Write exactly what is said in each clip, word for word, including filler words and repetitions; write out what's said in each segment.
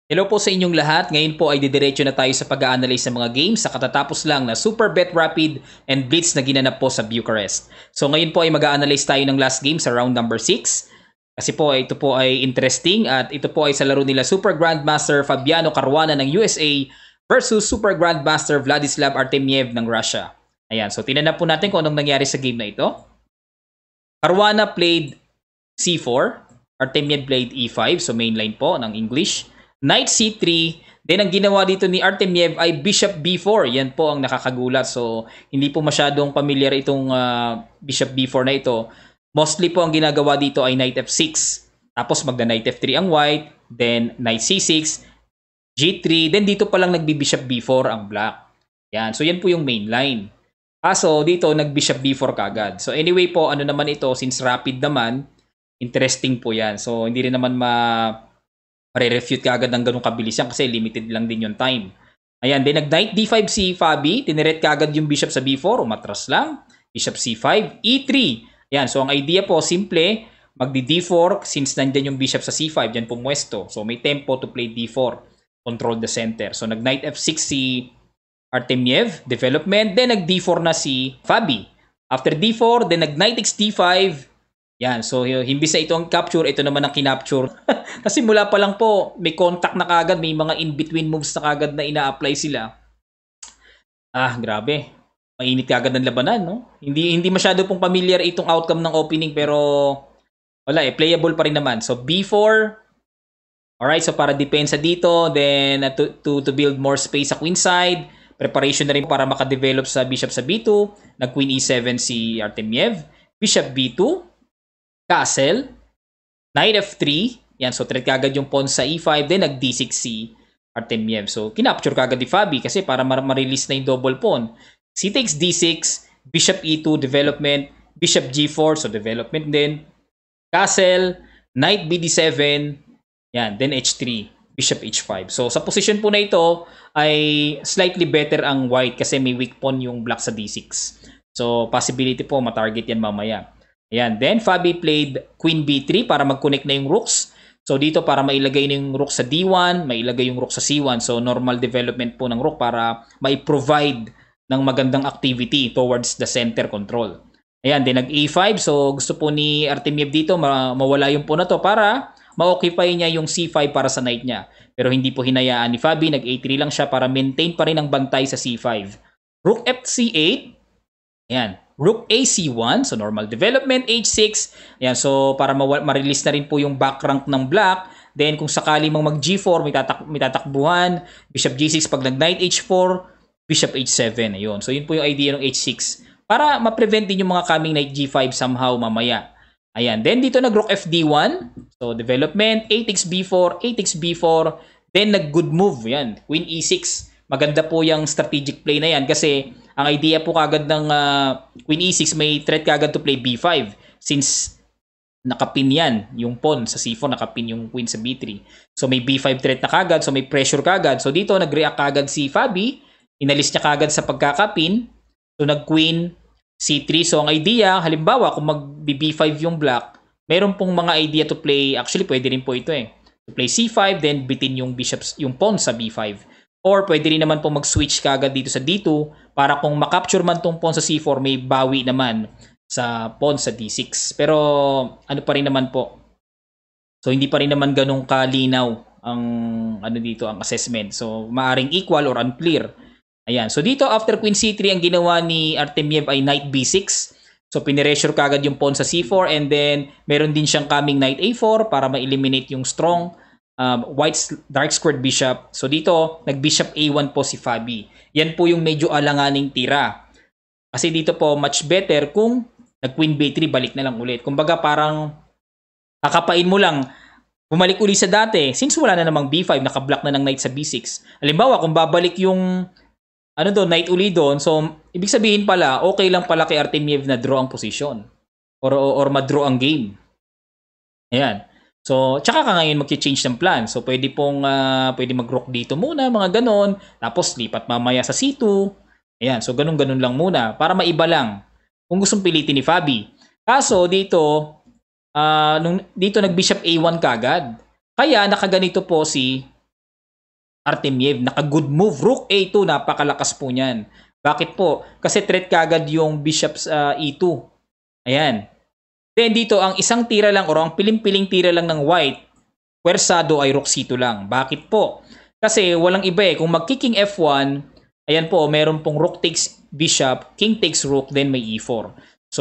Hello po sa inyong lahat. Ngayon po ay didiretso na tayo sa pag-a-analyze ng mga games sa katatapos lang na Super Bet Rapid and Blitz na ginanap po sa Bucharest. So ngayon po ay mag-a-analyze tayo ng last game sa round number six. Kasi po ito po ay interesting at ito po ay sa laro nila Super Grandmaster Fabiano Caruana ng U S A versus Super Grandmaster Vladislav Artemiev ng Russia. Ayan, so tinanap po natin kung anong nangyari sa game na ito. Caruana played C four, Artemiev played E five, so mainline po ng English. Knight C three, then ang ginawa dito ni Artemiev ay Bishop B four. Yan po ang nakakagulat. So, hindi po masyadong familiar itong uh, Bishop B four na ito. Mostly po ang ginagawa dito ay Knight F six. Tapos magda Knight F three ang white, then Knight C six, G three, then dito pa lang nagbi-Bishop B four ang black. Yan. So, yan po yung main line. Kaso, dito nag-Bishop B four kagad. So, anyway po, ano naman ito, since rapid naman, interesting po yan. So, hindi rin naman ma... Re-refute ka agad ng ganung kabilis yan kasi limited lang din yung time. Ayan, then nag-Knight D five si Fabi. Tinirect ka agad yung Bishop sa B four. Umatras lang. Bishop C five. E three. Ayan, so ang idea po, simple. Magdi-D four since nandyan yung Bishop sa C five. Yan pumwesto. So may tempo to play D four. Control the center. So nag-Knight F six si Artemiev. Development. Then nag-D four na si Fabi. After D four, then nag-Knight X D five. Yan, so himbis na ito ang capture, ito naman ang kinapture. Kasi mula pa lang po, may contact na kagad, may mga in-between moves na kagad na ina-apply sila. Ah, grabe. Mainit kagad ng labanan, no? Hindi hindi masyado pong familiar itong outcome ng opening, pero wala eh, playable pa rin naman. So B four, alright, so para depensa dito, then uh, to, to, to build more space sa queen side, preparation na rin para makadevelop sa bishop sa B two, nag-queen E seven si Artemiev, bishop B two, castle, Knight F three, yan, so threat kagad yung pawn sa E five, then nag D six si Artemiev. So, kinapture kagad ni Fabi kasi para ma-release na yung double pawn. C takes D six, Bishop E two, development, Bishop G four, so development din, castle, Knight B D seven, yan, then H three, Bishop H five. So, sa position po na ito ay slightly better ang white kasi may weak pawn yung black sa D six. So, possibility po matarget yan mamaya. Ayan. Then, Fabi played Queen B three para mag-connect na yung rooks. So, dito para mailagay na yung rook sa D one, mailagay yung rook sa C one. So, normal development po ng rook para mai-provide ng magandang activity towards the center control. Ayan. Then, nag-A five. So, gusto po ni Artemiev dito ma mawala yung po na to para ma-occupy niya yung C five para sa knight niya. Pero hindi po hinayaan ni Fabi. Nag-A three lang siya para maintain pa rin ang bantay sa C five. Rook F C eight. Ayan. Rook A C one, so normal development, H six. Ayan, so para ma-release na rin po yung back rank ng black. Then kung sakali mang mag G four, may, tatak may tatakbuhan. Bishop G six pag nag-Knight H four, Bishop H seven. Ayun, so yun po yung idea ng H six. Para ma-prevent din yung mga coming Knight G five somehow mamaya. Ayan, then dito nag-Rook F D one. So development, A takes B four, A takes B four. Then nag-good move, yan, Queen E six. Maganda po yung strategic play na yan kasi ang idea po kagad ng uh, Queen E six may threat kagad to play B five since nakapin yan yung pawn sa C four, nakapin yung queen sa B three. So may B five threat na kagad, so may pressure kagad. So dito nag-react kagad si Fabi, inalis niya kagad sa pagkakapin. So nag-queen C three. So ang idea, halimbawa kung mag-B five yung black, meron pong mga idea to play, actually pwede rin po ito eh. To play C five, then bitin yung bishops, yung pawn sa B five. Or pwede rin naman po mag-switch kagad dito sa D two para kung makapture man tong pawn sa C four, may bawi naman sa pawn sa D six. Pero ano pa rin naman po. So hindi pa rin naman ganun kalinaw ang ano dito ang assessment. So maaring equal or unclear. Ayan. So dito after Queen C three ang ginawa ni Artemiev ay Knight B six. So pineresure kagad yung pawn sa C four and then meron din siyang coming Knight A four para ma-eliminate yung strong Um, white dark squared bishop. So dito, nag-bishop A one po si Fabi. Yan po yung medyo alanganing tira. Kasi dito po, much better kung nag-queen B three, balik na lang ulit. Kumbaga parang kakapain mo lang, bumalik ulit sa dati. Since wala na namang B five, naka-block na ng knight sa B six. Halimbawa, kung babalik yung ano doon, knight uli doon, so ibig sabihin pala, okay lang pala kay Artemiev na draw ang position. Or, or, or ma-draw ang game. Ayan. So, tsaka ka ngayon mag-change ng plan. So, pwede pong, uh, pwede mag-rook dito muna, mga ganon. Tapos, lipat mamaya sa C two. Ayan, so ganun-ganun lang muna. Para maiba lang. Kung gustong pilitin ni Fabi. Kaso, dito, uh, nung, dito nag-bishop A one kagad. Kaya, nakaganito po si Artemiev. Naka-good move. Rook A two, napakalakas po niyan. Bakit po? Kasi threat kagad yung bishop sa uh, E two. Ayan. Then dito, ang isang tira lang or ang piling-piling tira lang ng white, pwersado ay rook C two lang. Bakit po? Kasi walang iba eh. Kung magki-king F one, ayan po, meron pong rook takes bishop, king takes rook, then may E four. So,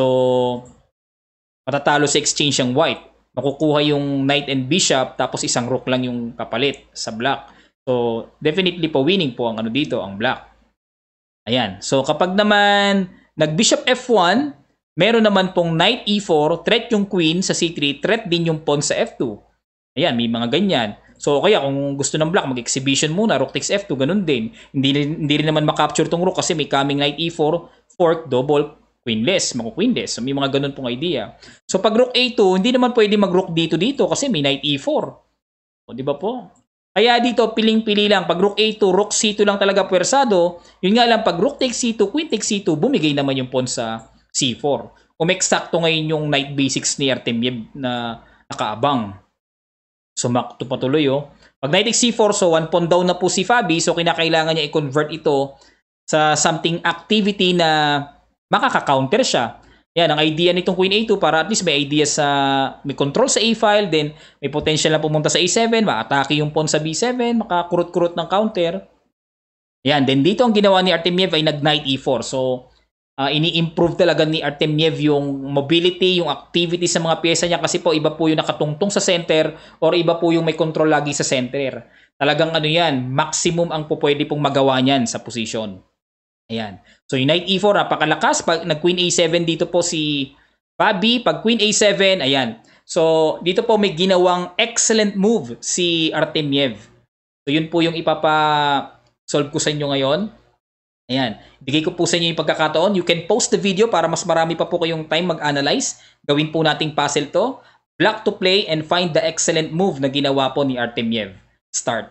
matatalo sa exchange ang white. Makukuha yung knight and bishop, tapos isang rook lang yung kapalit sa black. So, definitely po winning po ang ano dito, ang black. Ayan. So, kapag naman nag-bishop F one, meron naman pong knight E four, threat yung queen sa C three, threat din yung pawn sa F two. Ayan, may mga ganyan. So, kaya kung gusto ng black, mag-exhibition muna, rook takes F two, ganun din. Hindi, hindi rin naman makapture tong rook kasi may coming knight E four, fork, double, queenless, maku-queenless. So, may mga ganun pong idea. So, pag rook A two, hindi naman pwede mag-rook dito dito kasi may knight E four. O, di ba po? Kaya dito, piling-pili lang. Pag rook A two, rook C two lang talaga pwersado. Yun nga lang, pag rook takes C two, queen takes C two, bumigay naman yung pawn sa C four. Umexakto ngayon yung knight B six ni Artemiev na nakaabang. So, patuloy oh. Pag knight takes C four, so one pawn down na po si Fabi. So, kinakailangan niya i-convert ito sa something activity na makaka-counter siya. Yan, ang idea nitong queen A two para at least may idea sa, may control sa A file, then may potential na pumunta sa A seven, ma-atake yung pawn sa B seven, makakurot-kurot ng counter. Yan, then dito ang ginawa ni Artemiev ay nag-knight E four. So, uh, ini-improve talaga ni Artemiev yung mobility, yung activity sa mga pyesa niya kasi po iba po yung nakatungtong sa center or iba po yung may control lagi sa center. Talagang ano yan, maximum ang po pwede pong magawa niyan sa position. Ayan. So, yung knight E four, napakalakas. Pag nag-queen A seven dito po si Fabi. Pag queen A seven, ayan. So, dito po may ginawang excellent move si Artemiev. So, yun po yung ipapa-solve ko sa inyo ngayon. Ayan. Bigay ko po sa inyo yung pagkakataon. You can post the video para mas marami pa po kayong time mag-analyze. Gawin po nating puzzle to. Black to play and find the excellent move na ginawa po ni Artemiev. Start.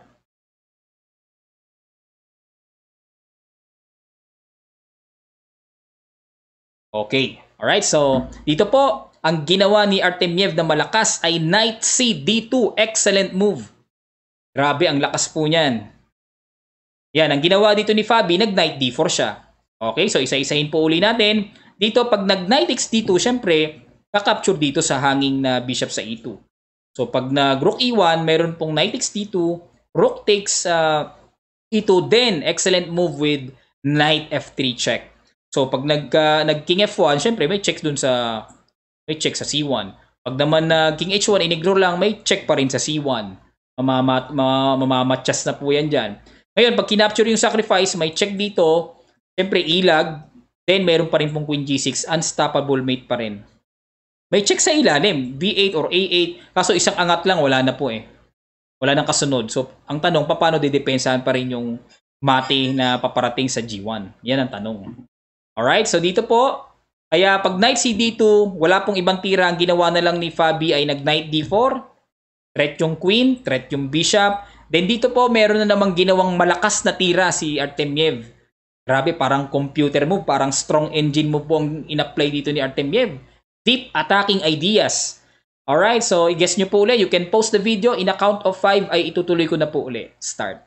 Okay. Alright. So, dito po, ang ginawa ni Artemiev na malakas ay knight C D two. Excellent move. Grabe, ang lakas po niyan. Yan, ang ginawa dito ni Fabi, nag-knight D four siya. Okay, so isa-isahin po uli natin. Dito, pag nag-knight X D two, syempre, kakapture dito sa hanging na bishop sa E two. So, pag nag-rook E one, meron pong knight X D two, rook takes uh, E two, then excellent move with knight F three check. So, pag nag, uh, nag-king F one, syempre, may check dun sa, may check sa C one. Pag naman na uh, king H one, inignore lang, may check pa rin sa C one. Mamamat, mamamatchas na po yan dyan. Ngayon, pag kinapture yung sacrifice, may check dito, syempre, ilag, then meron pa rin pong queen G six, unstoppable mate pa rin. May check sa ilalim, B eight or A eight, kaso isang angat lang, wala na po eh. Wala nang kasunod. So, ang tanong, paano didepensahan pa rin yung mate na paparating sa G one? Yan ang tanong. Alright, so dito po, kaya pag knight C D two, wala pong ibang tira. Ang ginawa na lang ni Fabi ay nag-knight D four, threat yung queen, threat yung bishop. Then dito po, meron na namang ginawang malakas na tira si Artemiev. Grabe, parang computer move, parang strong engine move po ang in-apply dito ni Artemiev. Deep attacking ideas. Alright, so i-guess nyo po uli. You can post the video. In a count of five ay itutuloy ko na po uli. Start.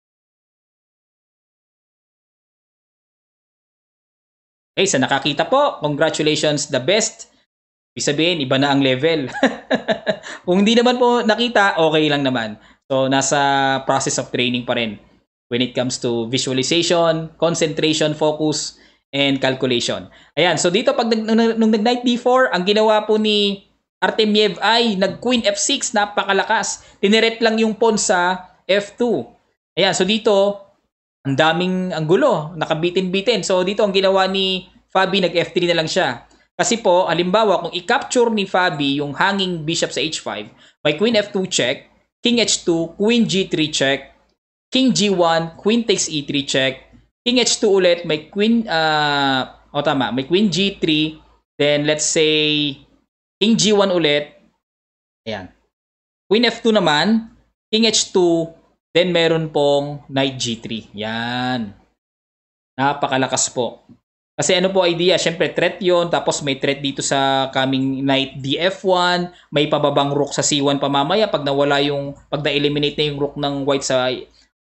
Okay, sa nakakita po, congratulations, the best. Ibig sabihin, iba na ang level. Kung hindi naman po nakita, okay lang naman. So, nasa process of training pa rin when it comes to visualization, concentration, focus, and calculation. Ayan, so dito pag nung nag-knight D four, ang ginawa po ni Artemiev ay nag-queen F six, napakalakas. Tineret lang yung pawn sa F two. Ayan, so dito, ang daming ang gulo, nakabitin-bitin. So dito ang ginawa ni Fabi, nag-F three na lang siya. Kasi po, halimbawa, kung i-capture ni Fabi yung hanging bishop sa H five, may queen F two check, king H two, queen G three check, king G one, queen takes E three check, king H two ulit, may queen, uh, o oh, tama, may queen G three, then let's say, king G one ulit, ayan. Queen F two naman, king H two, then meron pong knight G three. Yan. Napakalakas po. Kasi ano po idea, syempre threat yon, tapos may threat dito sa coming knight D F one, may pababang rook sa C one pa mamaya pag nawala yung, pag na-eliminate na yung rook ng white sa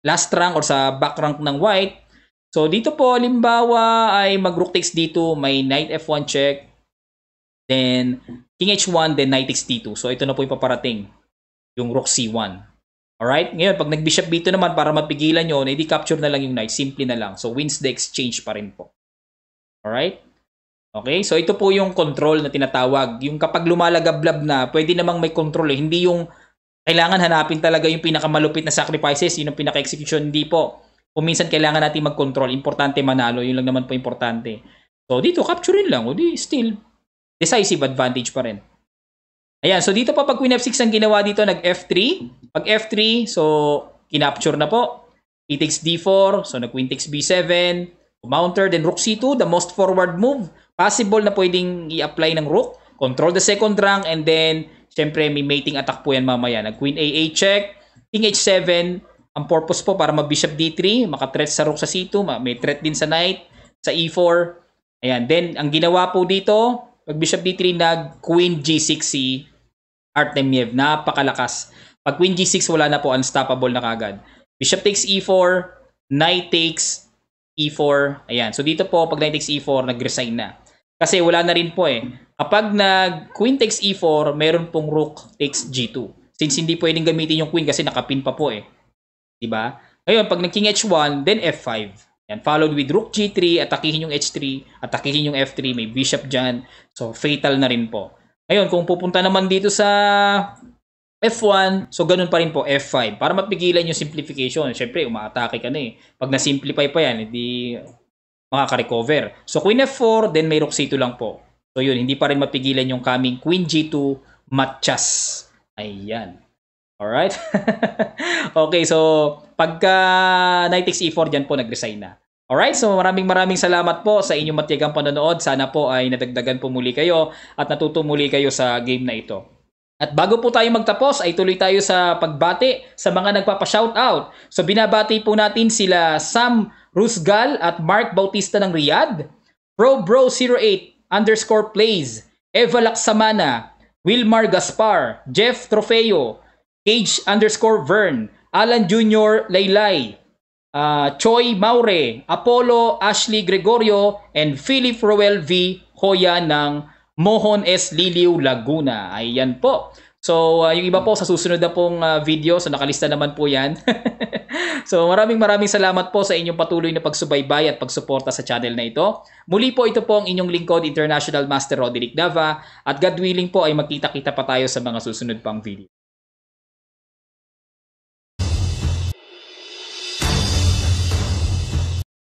last rank or sa back rank ng white. So dito po, limbawa ay mag-rook takes d two, may knight f one check, then king h one, then knight takes d two. So ito na po yung paparating, yung rook c one. Alright? Ngayon, pag nag-bishop b two naman, para mapigilan nyo, na i-capture na lang yung knight, simple na lang. So wins the exchange pa rin po. Alright? Okay? So ito po yung control na tinatawag. Yung kapag lumalagablab na, pwede namang may control eh. Hindi yung kailangan hanapin talaga yung pinakamalupit na sacrifices, yun ang pinaka-execution. Hindi po. Kung minsan kailangan natin mag-control, importante manalo, yun lang naman po importante. So dito, capturein lang. O di, still, decisive advantage pa rin. Ayan, so dito pa pag queen f six ang ginawa dito, nag f three. Pag f three, so kinapture na po. E takes d four, so nag queen takes b seven. Counter, then rook c two, the most forward move. Possible na pwedeng i-apply ng rook. Control the second rank, and then, syempre, may mating attack po yan mamaya. Nag queen a eight check, king h seven. Ang purpose po para mag-bishop d three, maka-threat sa rook sa c two, may threat din sa knight, sa e four. Ayan, then, ang ginawa po dito, pag-bishop d three, nag-queen g six si Artemiev. Napakalakas. Pag queen g six, wala na po, unstoppable na kagad. Bishop takes e four, knight takes e four. Ayan, so dito po, pag knight takes e four, nag-resign na. Kasi wala na rin po eh. Kapag nag-queen takes e four, meron pong rook takes g two. Since hindi pwedeng gamitin yung queen kasi nakapin pa po eh. Diba? Ngayon, pag nag-king h one, then f five. Yan, followed with rook g three, atakihin yung h three, atakihin yung f three, may bishop dyan. So, fatal na rin po. Ngayon, kung pupunta naman dito sa f one, so ganun pa rin po, f five. Para mapigilan yung simplification. Siyempre, umaatake ka na eh. Pag na-simplify pa yan, hindi makaka-recover. So, queen f four, then may rook c two lang po. So, yun, hindi pa rin mapigilan yung coming queen g two matchas. Ayan. Alright? Okay, so, pagka knight takes e four, dyan po, nag-resign na. Alright, so maraming maraming salamat po sa inyong matiyagang panonood. Sana po ay nadagdagan po muli kayo at natuto muli kayo sa game na ito. At bago po tayo magtapos, ay tuloy tayo sa pagbati sa mga nagpapa-shoutout. So binabati po natin sila Sam Rusgal at Mark Bautista ng Riyadh, ProBro zero eight underscore plays, Eva Laksamana, Wilmar Gaspar, Jeff Trofeo, Cage underscore Vern, Alan Junior Laylay, uh, Choi Maure, Apollo Ashley Gregorio, and Philip Roel V. Hoya ng Mohon S. Liliw, Laguna. Ayan po. So, uh, yung iba po sa susunod na pong uh, video, so nakalista naman po yan. So, maraming maraming salamat po sa inyong patuloy na pagsubaybay at pagsuporta sa channel na ito. Muli po, ito po ang inyong lingkod, International Master Roderick Dava. At God willing po ay magkita-kita pa tayo sa mga susunod pang video.